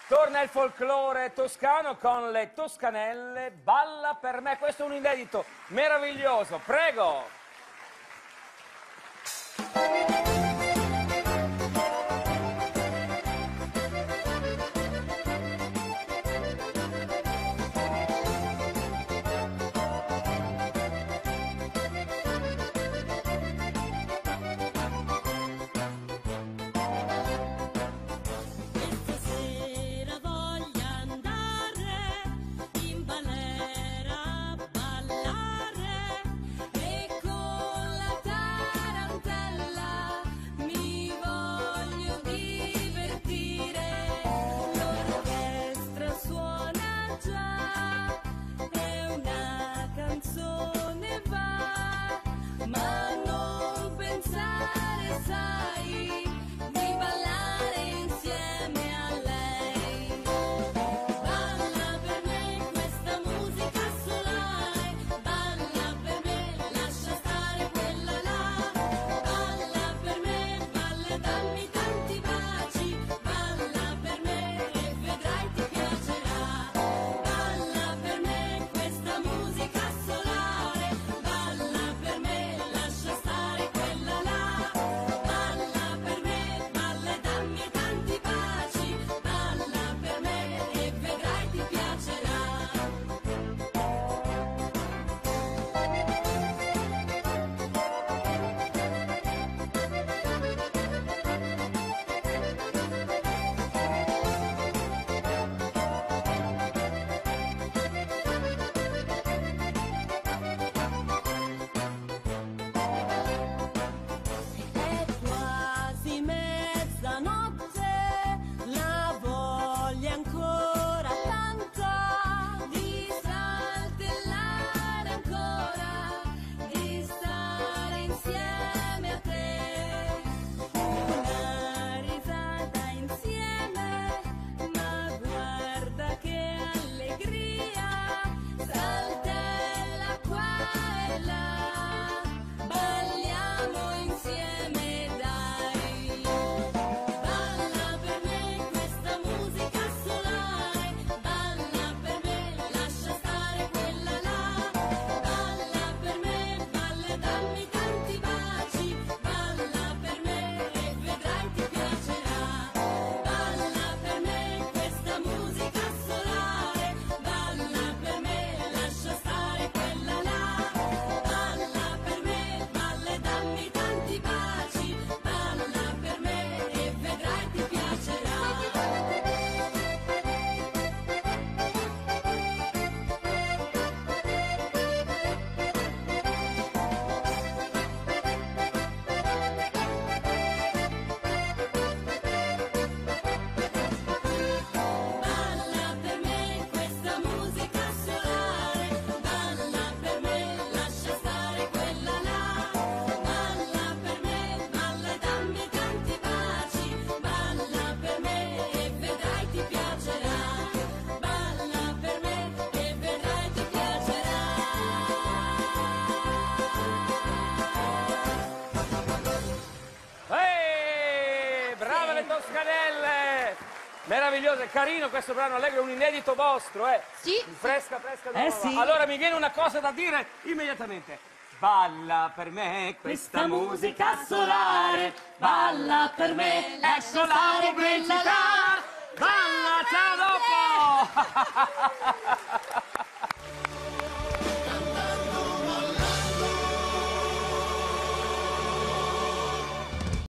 Torna il folklore toscano con le toscanelle. Balla per me. Questo è un inedito meraviglioso. Prego. Toscanelle! Meraviglioso, è carino questo brano allegro, è un inedito vostro, eh? Sì. Fresca nuova. Sì. Allora mi viene una cosa da dire immediatamente. Balla per me questa musica solare, balla per me, ecco la pubblicità! Balla, ciao dopo!